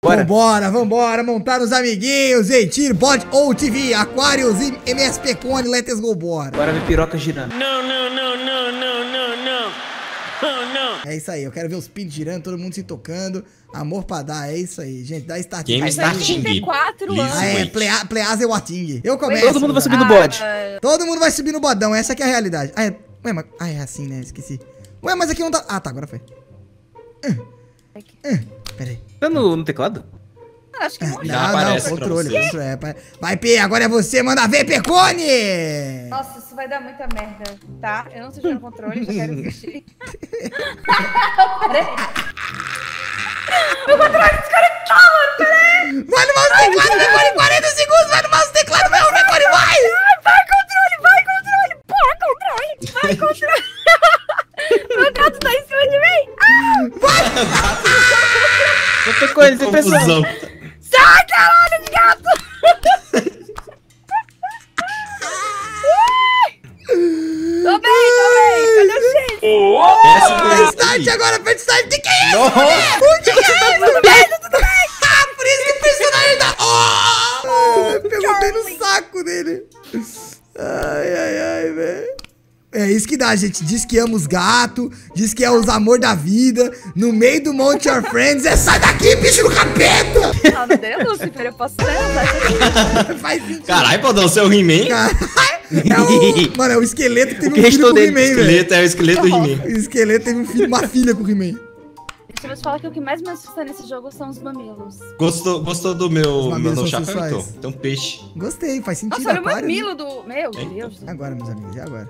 Vambora, montar os amiguinhos, Eitir, Bot ou TV, Aquarius e MSP Cone, let's go, bora. Bora ver piroca girando. Não. É isso aí, eu quero ver os pins girando, todo mundo se tocando. Amor pra dar, é isso aí, gente. Dá start. Game starting. 34 anos. Ah, é, Please e Wating. Eu começo. Todo mundo vai subir no bode. Todo mundo vai subir no bodão, essa aqui é a realidade. Ah, ué, mas... é assim, né? Esqueci. Ué, mas aqui não tá... Ah, tá, agora foi. Pera aí. Tá no teclado? Acho que morreu. Não, controle. Vai, P, agora é você, manda ver, Pecone! Nossa, isso vai dar muita merda, tá? Eu não tô jogando controle, já quero desistir. Peraí. Meu controle desconectou, mano, peraí! Vai no mouse teclado, Pecone, 40 segundos, vai no mouse teclado, vai, Pecone, vai! Vai, controle! Meu gato tá em cima de mim! Não tem coisa, sem pressão. Sai, caralho, de gato! Tô bem, cadê o cheiro? Start agora, pede start, de quem é isso? Não. O que é isso? Tudo bem! Ah, por isso que o personagem tá... Pegou bem no saco dele. Ai, velho. É isso que dá, gente. Diz que ama os gatos, diz que é os amor da vida. No meio do Monte Your Friends, sai daqui, bicho do capeta! Ah, meu Deus, Lucifer, eu posso levar. Faz sentido. Caralho, Bodão, você é o He-Man? Mano, é o esqueleto que teve um filho com o He-Man, velho. Esqueleto é o esqueleto do He-Man. O esqueleto teve um filho, uma filha com o He-Man. Deixa eu te falar que o que mais me assusta nesse jogo são os mamilos. Gostou do meu mamilos chapéu, são então? sensuais. Tem um peixe. Gostei, faz sentido. Nossa, olha o aquário, mamilo do... Meu Deus. Agora, meus amigos, e agora?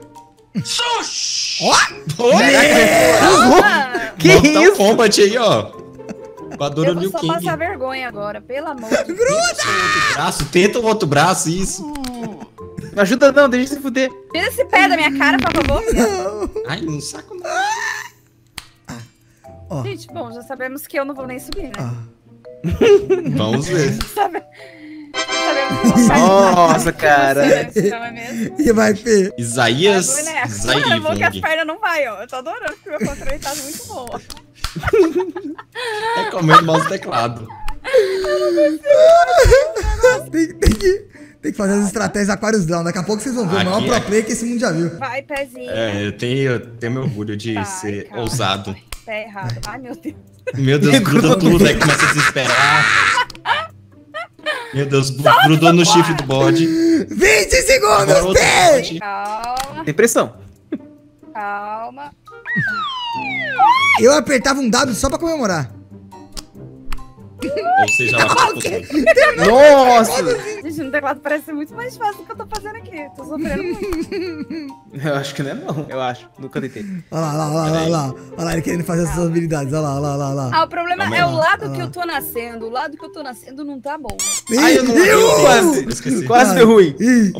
Que Mortal isso? Kombat aí, ó. Voadora Eu Liu vou só Kang. passar vergonha agora, pelo amor de Deus. Outro braço, tenta o outro braço, isso. Não ajuda não, deixa se fuder. Tira esse pé da minha cara, por favor. Ai, não saco não. Ó. Gente, bom, já sabemos que eu não vou nem subir, né? Vamos ver. Sabemos que eu vou ficar Nossa, cara. de você, não é mesmo? E vai, P. Isaías Mano, é bom que as Zaivong. pernas não vai, ó. Eu tô adorando, porque meu controle tá muito bom, ó. É comendo mouse e teclado. Tem que fazer as estratégias Aquarius Down. Daqui a pouco vocês vão ver o maior pro player que esse mundo já viu. Vai, pezinho. É, eu tenho meu orgulho de ser calma. ousado. Pé errado. Ai, meu Deus. Meu Deus, grudou tudo, aí começa a desesperar. Meu Deus, grudou no chifre do bode. 20 segundos, Agora outro P! bode. Calma, Tem pressão. calma. Eu apertava um W só pra comemorar. Ou seja, lá Nossa! Gente, no teclado parece ser muito mais fácil do que eu tô fazendo aqui. Tô sofrendo muito. Eu acho que não é não, eu acho. Nunca tentei. Olha lá, ele querendo fazer essas habilidades. Olha lá. Ah, o problema Calma é aí. o lado que eu tô nascendo. O lado que eu tô nascendo não tá bom. Ai, eu não vi. Quase, Esqueci. quase deu ruim.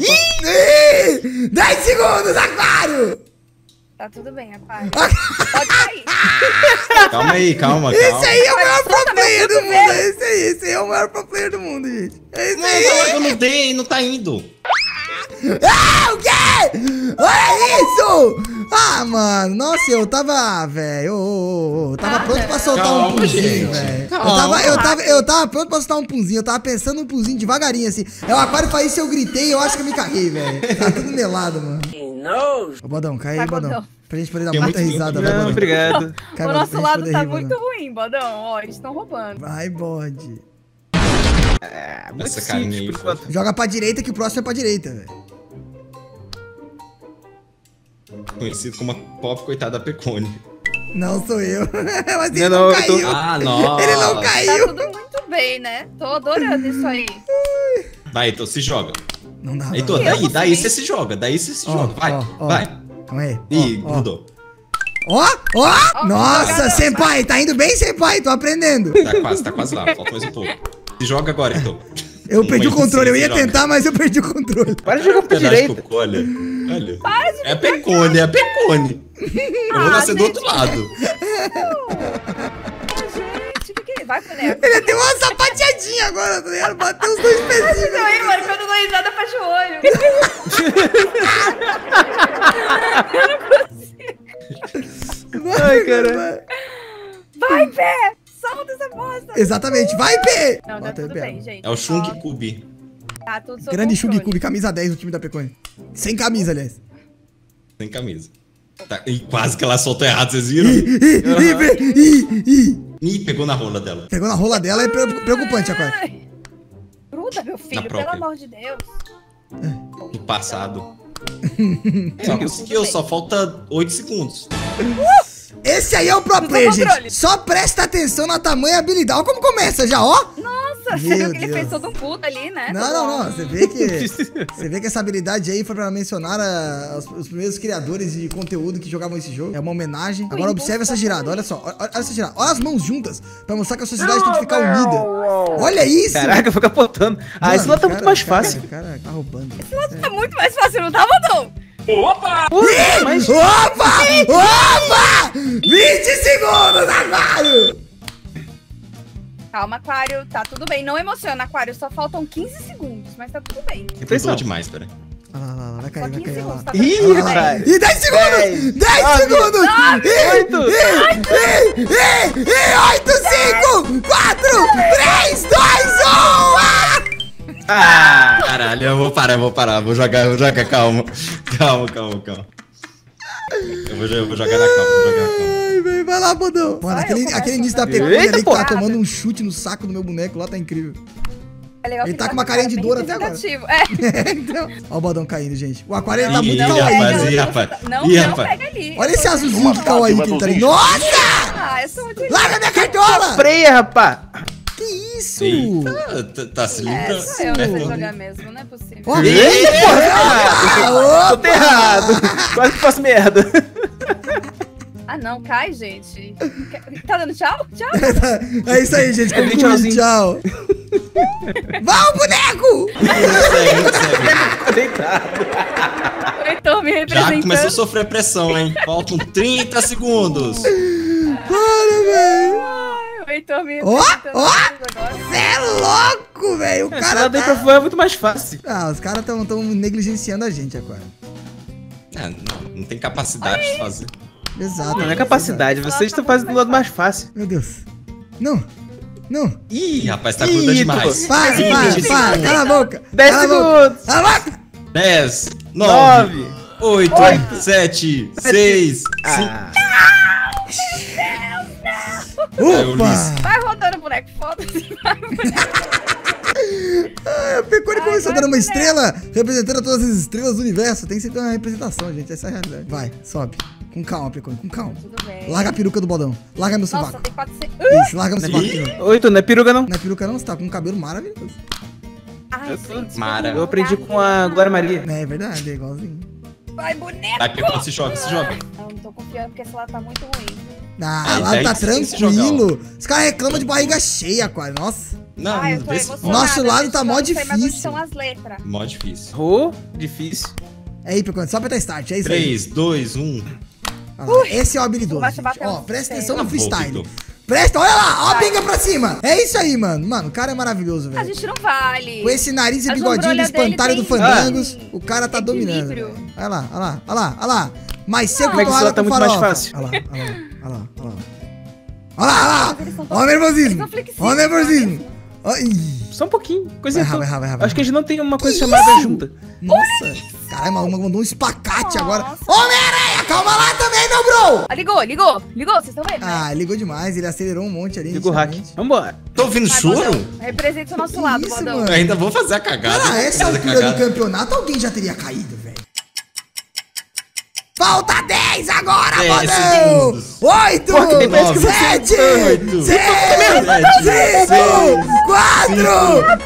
10 segundos, Aquário! Tá tudo bem, rapaz. Pode sair. Calma aí, calma. Esse aí é o maior pro solta meu player do mundo. cotovelo. Esse aí é o maior pro player do mundo, gente. É esse Não, aí. eu não dei, não tá indo. Ah, o quê? Olha isso! Ah, mano, nossa, eu tava, velho, eu tava pronto pra soltar um Calma, punzinho, gente. velho. Calma. Eu tava pronto pra soltar um punzinho, eu tava pensando um punzinho devagarinho, assim. É o Aquário faz isso, eu gritei, eu acho que eu me caguei, velho. Tá tudo melado, mano. Ô, Bodão, cai aí, Vai, Bodão. Bodão. Pra gente poder dar Tem muita muito risada, tempo, vai, Não, Bodão. obrigado. Cai, O Bodão, nosso pra gente lado poder tá rir, muito Bodão. ruim, Bodão. Ó, eles estão roubando. Vai, bode. É, muito Essa simples carinha aí, por enquanto. Joga pra direita que o próximo é pra direita, velho. Conhecido como a pobre coitada Pecone. Não sou eu. Mas ele Não, não, eu tô- caiu. Ah, nossa. Ele não Tá caiu. tudo muito bem, né? Tô adorando isso aí. Vai, Heitor, se joga. Não dá, Heitor, não. daí você se joga. Daí você se joga. Vai, vai. Calma aí. Ih, Ó, ó. grudou. Ó! Nossa, jogador. senpai, tá indo bem, senpai? Tô aprendendo. Tá quase lá. Falta mais um pouco. Se joga agora, Heitor. Eu perdi o controle, eu ia Se joga. tentar, mas eu perdi o controle. Para de jogar pra Pedaço de direita. cocô, olha. É a Pecone, é a Pecone. Eu vou nascer do outro lado. Gente, o que vai, boneco? Ele deu uma sapateadinha agora, tá ligado? Bateu os dois pezinhos. Não, hein, mano? Quando eu dou risada, fecha o olho. Eu não consigo. Ai, cara. Vai, pé! Solta essa bosta! Exatamente. Vai, P! Não, tá tudo bem, gente. É o Chung Ó, Cube. Tá tudo sob Grande Shug controle. Cube, camisa 10 do time da Pecone. Sem camisa, aliás. Sem camisa. Tá, e quase que ela soltou errado, vocês viram? Ih, pegou na rola dela. Pegou na rola dela, é preocupante agora. Ai, gruda, meu filho, pelo própria. amor de Deus. No passado. Só conseguiu, só falta 8 segundos. Esse aí é o pro Tudo player, no controle. gente. Só presta atenção na tamanha habilidade. Olha como começa já, ó. Nossa, você Meu viu que ele Deus. fez todo um puto ali, né? Não. Você vê que essa habilidade aí foi pra mencionar os primeiros criadores de conteúdo que jogavam esse jogo. É uma homenagem. Agora observe essa girada, olha só. Olha essa girada. Olha as mãos juntas pra mostrar que a sociedade tem que ficar unida. Olha isso. Caraca, foi capotando. Ah, Mano, esse lá tá muito mais cara, fácil. Cara, tá roubando. Tá muito mais fácil, não tá, Bodão? Mas... Opa! 20 segundos, Aquário! Calma, Aquário, tá tudo bem. Não emociona, Aquário, só faltam 15 segundos, mas tá tudo bem. Tentou demais, peraí. Olha lá, vai Só cair, 15 olha lá. segundos, tá Ih, tudo bem. cara. E 10 segundos! 10 segundos! 8, 5, 4, 3, 2, 1! Ah! Caralho, eu vou parar. Vou jogar, calma. Calma. Eu vou jogar na calma, Ai, velho, vai lá, Bodão. Mano, aquele início da Pecone Eita, ali que tá porra. tomando um chute no saco do meu boneco lá, tá incrível. É legal Ele que tá com uma carinha de bem dor até agora. representativo. É. Então, ó o Bodão caindo, gente. O Aquário ele tá Ih, muito ih, kawaii, rapaz, né? ih, rapaz. Não, Ih, não rapaz. pega ali. Olha esse azulzinho de kawaii que ele tá ali. Nossa! Ah, eu sou muito... Larga minha cartola! Freia, rapaz! Que isso? Eita, tá se É, livrando. sou eu nessa jogar mesmo, não é possível. Ó, Eita, porra! Tô opa! errado! Quase que faço merda! Ah, não, cai, gente. Tá dando tchau? Tchau? É isso aí, gente. Conclui, tchauzinho. tchau. Vai, boneco! Tô deitado. O Heitor me Já representando. começou a sofrer pressão, hein? Faltam 30 segundos. Para, velho. Ai, o Heitor me Ó, representando. ó. Agora. Você é louco, velho. O Esse cara lado aí pra tá... voar é muito mais fácil. Ah, os caras tão negligenciando a gente agora. Não tem capacidade de fazer. Exato. Não é capacidade, vocês estão fazendo do lado mais fácil. Meu Deus. Não. Ih, rapaz, tá grudando demais. Para, 20 para. segundos. Cala a boca. 10 Cala a boca. segundos. Cala a boca. 10, 9, 9, 8, 7, 6, 5. Ah, Opa. Vai rodando, boneco, foda-se. A Pecone começou vai, dando uma boneco. estrela, representando todas as estrelas do universo. Tem que sempre uma representação, gente. Essa é a realidade. Vai, sobe. Com calma, Pecone, com calma. Tudo bem. Larga a peruca do Bodão. Larga meu Nossa, sovaco. tem 400... Isso, larga meu sovaco. Oito, não é peruca não. Não é peruca não, você tá com um cabelo maravilhoso. Ai, Eu tô- gente, Mara. Eu aprendi com a Glória Maria. É verdade, é igualzinho. Vai, boneco. Vai, Pecone, se joga. Não tô confiando porque esse lado tá muito ruim. Ah, É, lá daí tá você tem que se tranquilo. Os caras reclamam de barriga cheia, Aquário. Nossa. Não, Ai, eu tô vê se emocionada. Nosso lado gente, tá mó não sei mais onde difícil. são as letras. Mó difícil. Oh, difícil. É aí, Pecone, só apertar start. É isso aí. 3, 2, 1. Olha lá, esse é o habilidoso. Vai gente. bater Ó, um presta feio. atenção no Tá bom, freestyle. Vitor. Presta, olha lá, ó a pinga pra cima. É isso aí, mano. Mano, o cara é maravilhoso, A velho. gente não vale. Com esse nariz e A bigodinho do jambrolha dele espantalho do tem Fandangos, o cara tá dominando. equilíbrio. velho. Olha lá, olha lá, olha lá, olha lá. Mais seco Como é que esse torrada lado tá com muito mais farofa. fácil? Olha lá, olha lá, olha lá, olha lá. Olha lá, Eles são olha o nervosismo. eles são flexíveis, Olha o nervosismo. Ó, ih. Só um pouquinho. Coisinha Vai, pouca. vai. Acho que a gente não tem uma coisa chamada junta. Nossa. Caralho, o maluco mandou um espacate agora. Nossa. Homem-Aranha, calma lá também, meu bro. Ah, ligou, vocês estão vendo, né? Ah, ligou demais, ele acelerou um monte ali. Liga o hack. inicialmente. Vambora. Tô ouvindo Vai, choro? Bodão. Representa o nosso lado, isso, Bodão. mano? Eu ainda vou fazer a cagada. Cara, essa Fazer a altura do cagada. campeonato, alguém já teria caído, velho. Falta 10 agora, 10 Bodão! segundos. 8, Porra, que parece que você- 7, 8, 6, 5, 4,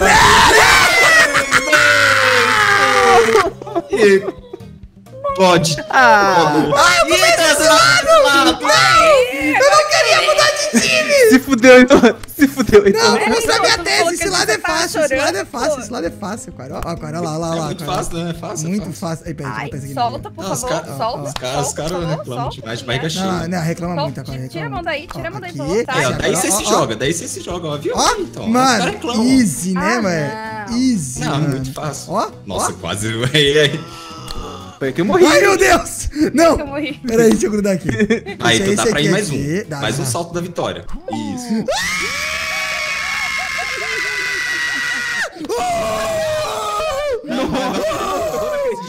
3. Pode. Ah, Ai, eu comecei esse lado! Eu não queria mudar de time! se fudeu então. Se fudeu então. Não, vou É, mostrar então, minha tu tese. falou Esse que lado você é tava fácil, esse lado é chorando, fácil, pô. esse lado é fácil, cara. Ó, cara, olha lá, É olha muito lá. fácil, né? É fácil. Muito fácil. Aí, peraí, deixa eu Ai, botar isso aqui. solta, por Não, os favor. caras- Solta, Os caras solta, reclamam solta, demais, né? barriga cheia. Não, reclama Solta, muito agora. tira a reclama mão daí, muito. tira a mão daí pra Aqui, voltar. Aí, ó, daí ó, você ó, se ó. joga, daí você se joga, ó, viu? Ó, Então, os mano, caras reclamam. easy, né, Ah, velho? não. Easy, Não, mano. muito fácil. Ó, Nossa, ó. quase. Aí, Foi que eu morri. Ai, meu Deus! Não! Eu morri. Peraí, deixa eu grudar aqui. aí Deixa então dá esse pra ir aqui mais um. aqui. Dá, Mais dá. um salto da vitória. Isso.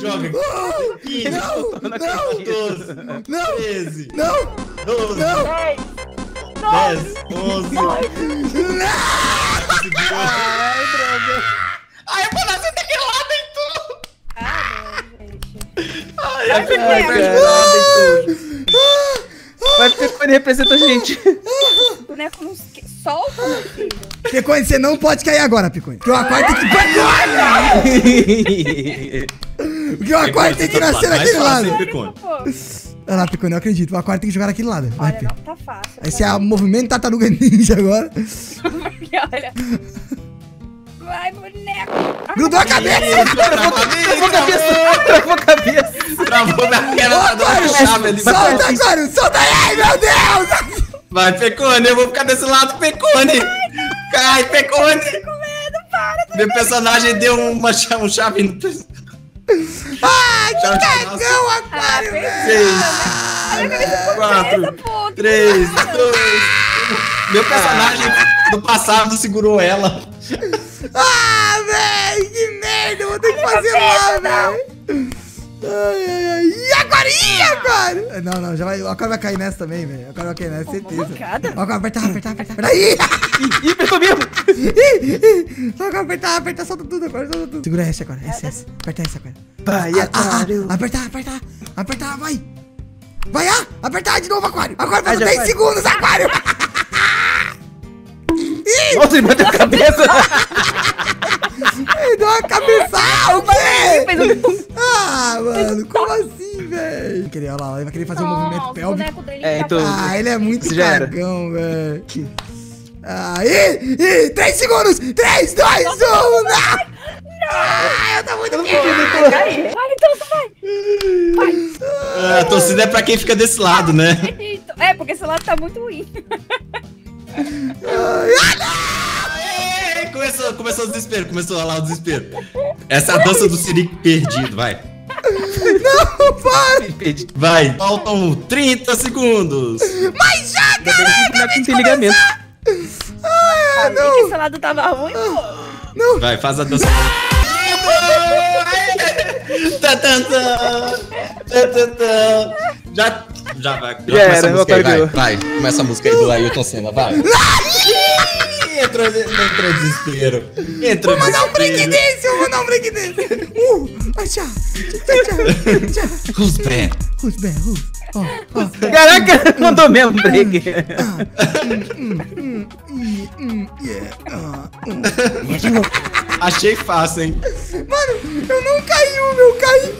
Joga. 15, Não, 12, não, 13, não, 12, não. 10, 11. Ai, droga. Ai, eu vou nascer daquele lado, hein, tu? Ah, não, gente. Ai, Vai, ai, Vai, Pecone, representa a gente. O boneco não solta, meu filho. Picone, você não pode cair agora, Picone. Porque o aquário tem que... Porque o aquário tem que nascer naquele lado. Pô, Olha lá, Picone, eu acredito. O aquário tem que jogar naquele lado. Vai, olha, Pico. não tá fácil. Esse é o movimento Tartaruga Ninja agora. Porque, olha. Vai, boneco. Grudou a cabeça. Travou a cabeça. Travou na queda, tá dando chave ali. Solta, aquário. Solta aí, meu Deus. Vai, Pecone, eu vou ficar desse lado, Pecone. Cai, Pecone. Meu personagem deu um chave no... Ai, que Tchau, tchau. cagão, aquário, velho. 6, 4, 3, 2, 1. Meu personagem do passado segurou ela. Ah, velho, que merda. Eu vou ter que fazer lá, velho. Ai, ai, ai. E agora? Não, não, já vai. O aquário vai cair nessa também, velho. O aquário vai cair nessa, certeza. mancada. O aquário aperta. Aí. Ih, apertou mesmo. Só que apertar, solta tudo agora, solta tudo. Segura essa agora, essa. Aperta essa agora. Vai, aquário. Apertar, vai. Vai, apertar de novo, aquário. Agora faz já 10 vai. segundos, aquário. Nossa, ele bateu a cabeça. Ele deu uma cabeçada, Fez um tum. Ah, mano, como assim, velho? Olha lá, ele vai querer fazer um movimento O pélvico. boneco dele É, tá então- Ah, ele é muito Isso já era. cagão, velho. Ih, 3 segundos. 3, 2, 1, não! Ah, eu tô muito Vai, então vai. A torcida é pra quem fica desse lado, né? Eita. É, porque esse lado tá muito ruim. Aê, começou o desespero, começou a lá o desespero. Essa é a dança do Siri perdido, vai. Não, para! Perdi. Vai, faltam 30 segundos. Mas já, Ainda bem que esse boneco não tem ligamento. Ah, Sabia que esse lado tava ruim, pô. Vai, faz a dança. Tá, tá, tá. Tá, tá, tá. Já vai. Já começa era, a meu música aí, otário. vai. Começa a música aí do Ailton Senna, vai. Entrou desespero. Entrou Vou mandar um break desespero. dance, eu vou mandar um break dance. Tchau. Who's back? Who's bad? Ó. Caraca, mandou mesmo break. Yeah. Achei fácil, hein? Mano, eu não caí, eu caí